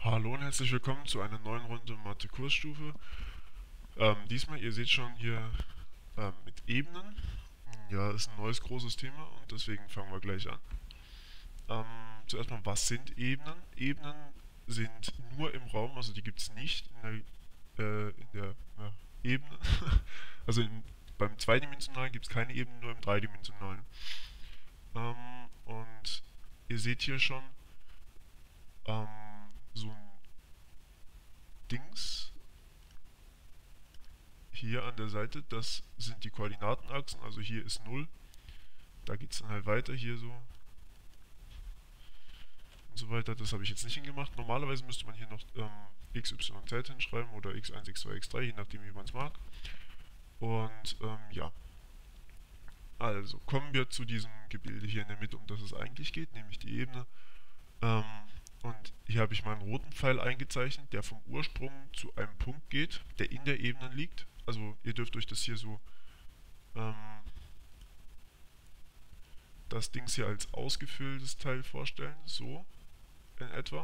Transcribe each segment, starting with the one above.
Hallo und herzlich willkommen zu einer neuen Runde Mathe-Kursstufe. Diesmal, ihr seht schon hier mit Ebenen. Ja, ist ein neues großes Thema und deswegen fangen wir gleich an. Ähm, Zuerst mal, was sind Ebenen? Ebenen sind nur im Raum, also die gibt es nicht in der Ebene. Also beim Zweidimensionalen gibt es keine Ebenen, nur im Dreidimensionalen. Und ihr seht hier schon ähm, so ein Dings hier an der Seite, das sind die Koordinatenachsen, also hier ist 0, da geht es dann halt weiter, hier so und so weiter. Das habe ich jetzt nicht hingemacht. Normalerweise müsste man hier noch x, y, z hinschreiben oder x1, x2, x3, je nachdem wie man es mag. Und ja, also kommen wir zu diesem Gebilde hier in der Mitte, um das es eigentlich geht, nämlich die Ebene. Ähm, und hier habe ich meinen roten Pfeil eingezeichnet, der vom Ursprung zu einem Punkt geht, der in der Ebene liegt. Also ihr dürft euch das hier so ähm, das Dings hier als ausgefülltes Teil vorstellen, so in etwa.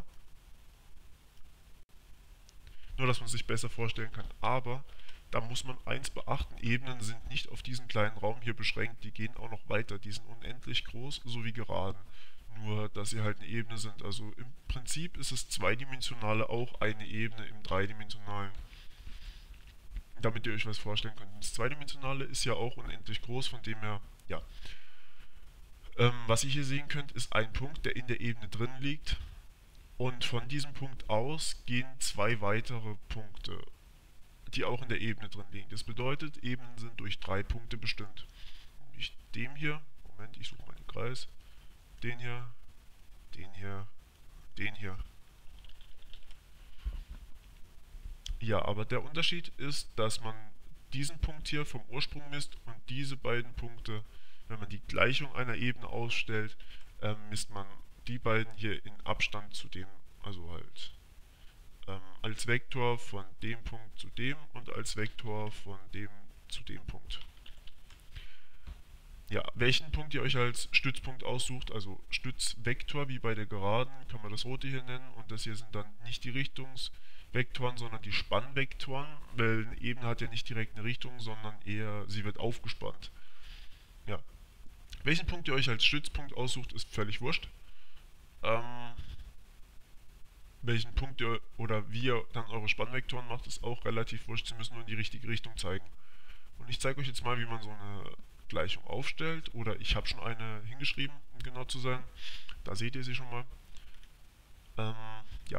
Nur, dass man sich besser vorstellen kann. Aber da muss man eins beachten, Ebenen sind nicht auf diesen kleinen Raum hier beschränkt, die gehen auch noch weiter, die sind unendlich groß, so wie Geraden. Nur, dass sie halt eine Ebene sind. Also im Prinzip ist das Zweidimensionale auch eine Ebene im Dreidimensionalen. Damit ihr euch was vorstellen könnt. Das Zweidimensionale ist ja auch unendlich groß, von dem her, ja. Was ihr hier sehen könnt, ist ein Punkt, der in der Ebene drin liegt. Und von diesem Punkt aus gehen zwei weitere Punkte, die auch in der Ebene drin liegen. Das bedeutet, Ebenen sind durch drei Punkte bestimmt. Nämlich dem hier, Moment, ich suche mal den Kreis, den hier, den hier, den hier. Ja, aber der Unterschied ist, dass man diesen Punkt hier vom Ursprung misst und diese beiden Punkte, wenn man die Gleichung einer Ebene ausstellt, misst man die beiden hier in Abstand zu dem, also halt als Vektor von dem Punkt zu dem und als Vektor von dem zu dem Punkt. Ja, welchen Punkt ihr euch als Stützpunkt aussucht, also Stützvektor wie bei der Geraden, kann man das rote hier nennen und das hier sind dann nicht die Richtungsvektoren, sondern die Spannvektoren, weil eine Ebene hat ja nicht direkt eine Richtung, sondern eher, sie wird aufgespannt. Ja. Welchen Punkt ihr euch als Stützpunkt aussucht, ist völlig wurscht. Ähm, Welchen Punkt ihr oder wie ihr dann eure Spannvektoren macht, ist auch relativ wurscht. Sie müssen nur in die richtige Richtung zeigen. Und ich zeige euch jetzt mal, wie man so eine Gleichung aufstellt. Oder ich habe schon eine hingeschrieben, um genau zu sein. Da seht ihr sie schon mal. Ähm, ja,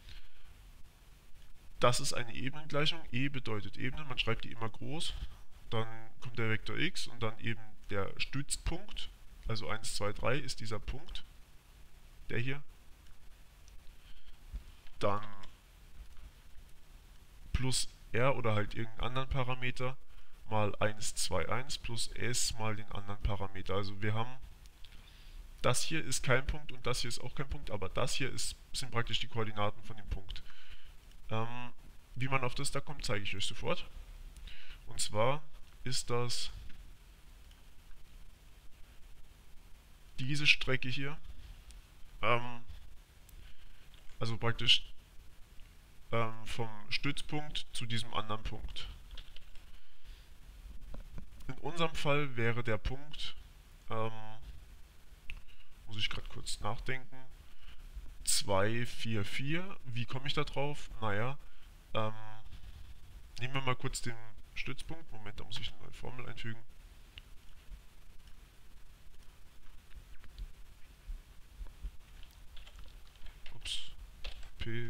das ist eine Ebenengleichung. E bedeutet Ebene. Man schreibt die immer groß. Dann kommt der Vektor x und dann eben der Stützpunkt. Also 1, 2, 3 ist dieser Punkt. Der hier. Dann plus r oder halt irgendeinen anderen Parameter mal 1, 2, 1 plus s mal den anderen Parameter. Also wir haben, das hier ist kein Punkt und das hier ist auch kein Punkt, aber das hier sind praktisch die Koordinaten von dem Punkt. Ähm, Wie man auf das da kommt, zeige ich euch sofort. Und zwar ist das diese Strecke hier, ähm, also praktisch vom Stützpunkt zu diesem anderen Punkt. In unserem Fall wäre der Punkt, ähm, muss ich gerade kurz nachdenken, 2, 4, 4. Wie komme ich da drauf? Naja, ähm, nehmen wir mal kurz den Stützpunkt. Moment, da muss ich eine neue Formel einfügen. Ups. P.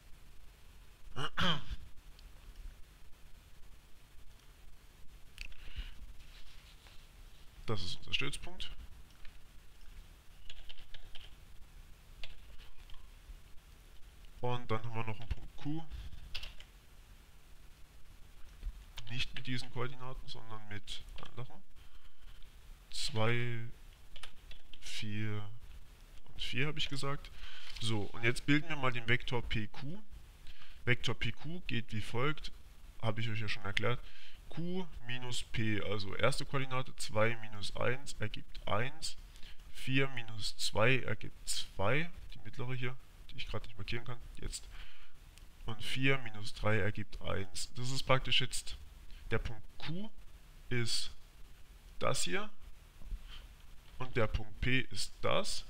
Das ist unser Stützpunkt. Und dann haben wir noch einen Punkt Q. Nicht mit diesen Koordinaten, sondern mit anderen. 2, 4 und 4 habe ich gesagt. So, und jetzt bilden wir mal den Vektor PQ. Vektor PQ geht wie folgt, habe ich euch ja schon erklärt. Q minus P, also erste Koordinate 2 minus 1 ergibt 1. 4 minus 2 ergibt 2, die mittlere hier, die ich gerade nicht markieren kann, jetzt. Und 4 minus 3 ergibt 1. Das ist praktisch jetzt, der Punkt Q ist das hier und der Punkt P ist das.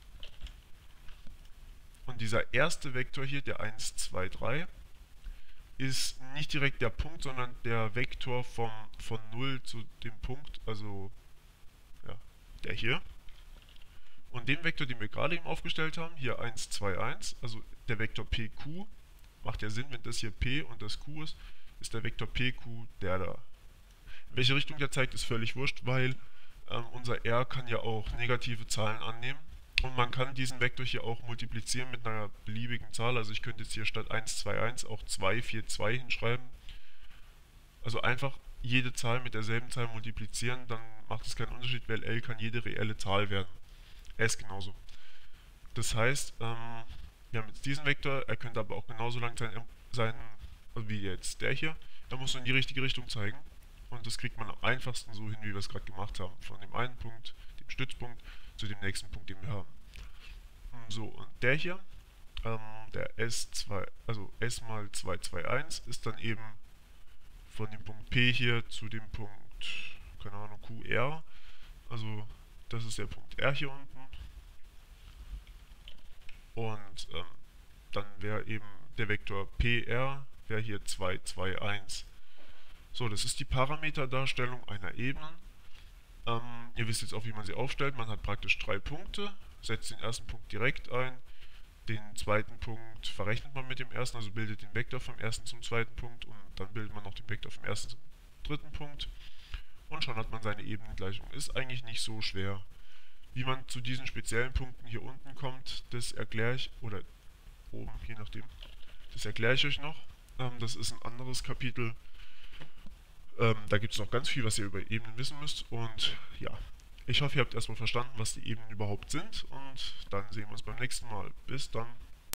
Und dieser erste Vektor hier, der 1, 2, 3, ist nicht direkt der Punkt, sondern der Vektor von 0 zu dem Punkt, also ja, der hier. Und den Vektor, den wir gerade eben aufgestellt haben, hier 1, 2, 1, also der Vektor PQ, macht ja Sinn, wenn das hier P und das Q ist der Vektor PQ der da. In welche Richtung der zeigt, ist völlig wurscht, weil unser R kann ja auch negative Zahlen annehmen. Und man kann diesen Vektor hier auch multiplizieren mit einer beliebigen Zahl. Also ich könnte jetzt hier statt 1, 2, 1 auch 2, 4, 2 hinschreiben. Also einfach jede Zahl mit derselben Zahl multiplizieren, dann macht es keinen Unterschied, weil L kann jede reelle Zahl werden. S genauso. Das heißt, wir haben jetzt diesen Vektor, er könnte aber auch genauso lang sein also wie jetzt der hier. Er muss in die richtige Richtung zeigen. Und das kriegt man am einfachsten so hin, wie wir es gerade gemacht haben. Von dem einen Punkt, dem Stützpunkt, zu dem nächsten Punkt, den wir haben. So, und der hier, der S2, also S mal 2, 2, 1, ist dann eben von dem Punkt P hier zu dem Punkt, keine Ahnung, QR. Also, das ist der Punkt R hier unten. Und dann wäre eben der Vektor PR, wäre hier 2, 2, 1. So, das ist die Parameterdarstellung einer Ebene. Ihr wisst jetzt auch, wie man sie aufstellt. Man hat praktisch 3 Punkte, setzt den ersten Punkt direkt ein, den zweiten Punkt verrechnet man mit dem ersten, also bildet den Vektor vom ersten zum zweiten Punkt und dann bildet man noch den Vektor vom ersten zum dritten Punkt und schon hat man seine Ebenengleichung. Ist eigentlich nicht so schwer. Wie man zu diesen speziellen Punkten hier unten kommt, das erkläre ich, oder oben, je nachdem, das erkläre ich euch noch. Das ist ein anderes Kapitel. Da gibt es noch ganz viel, was ihr über Ebenen wissen müsst. Und ja, ich hoffe, ihr habt erstmal verstanden, was die Ebenen überhaupt sind. Und dann sehen wir uns beim nächsten Mal. Bis dann.